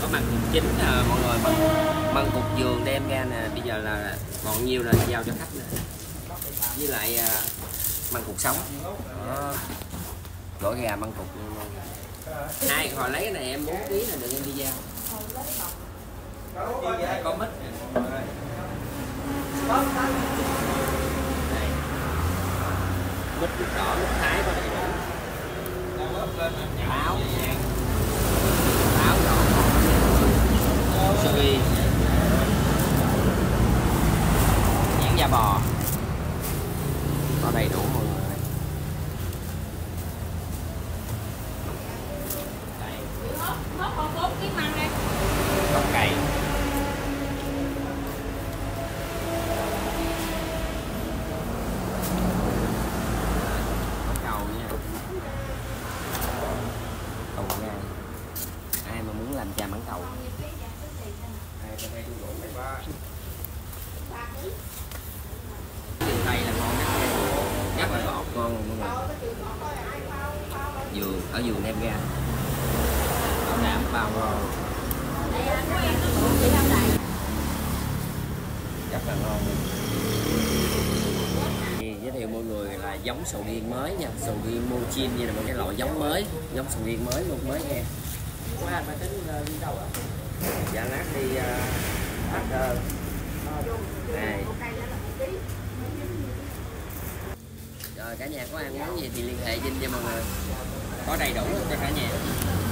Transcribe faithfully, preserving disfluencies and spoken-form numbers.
có măng cục chính nè mọi người, măng, măng cục vườn đem ra nè, bây giờ là còn nhiều là giao cho khách nè, với lại uh, măng cục sống đó. Gỏi gà măng cục luôn. Ai hồi lấy cái này em bốn ký là được em đi giao. Có mít đây, mít đỏ, mít thái có đầy đủ. Táo, táo đỏ, sughi, nhãn da bò có đầy đủ mọi người. Đây, có cày, có cầu nha, cầu nha. Ai mà muốn làm trà mãng cầu, điều đây là ngon nhất, rất là ngọt ngon luôn mọi người. Vườn ở vườn đem ra bảo đảm bao ngon, rất là ngon. Thì giới thiệu mọi người là giống sầu riêng mới nha, sầu riêng Mochin như là một cái loại giống mới, giống sầu riêng mới luôn, mới nha. Dạ lát đi hát uh, này. Rồi cả nhà có ăn món gì thì liên hệ Vinh nha mọi người, có đầy đủ cho cả nhà.